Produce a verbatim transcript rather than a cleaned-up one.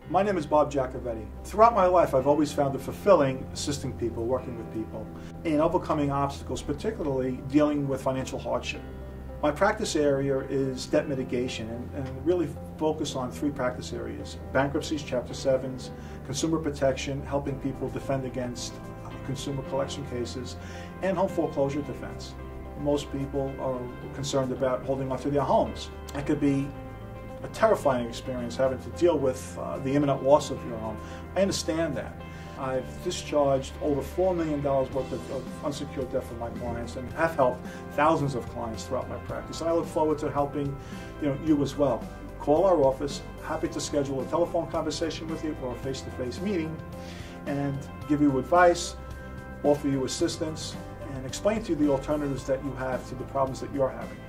My name is Bob Jacovetti. Throughout my life, I've always found it fulfilling assisting people, working with people, and overcoming obstacles, particularly dealing with financial hardship. My practice area is debt mitigation and, and really focus on three practice areas: bankruptcies, Chapter sevens, consumer protection, helping people defend against consumer collection cases, and home foreclosure defense. Most people are concerned about holding on to their homes. It could be a terrifying experience having to deal with uh, the imminent loss of your home. I understand that. I've discharged over four million dollars worth of, of unsecured debt for my clients and have helped thousands of clients throughout my practice. And I look forward to helping you, know, you as well. Call our office, happy to schedule a telephone conversation with you or a face-to-face meeting and give you advice, offer you assistance, and explain to you the alternatives that you have to the problems that you're having.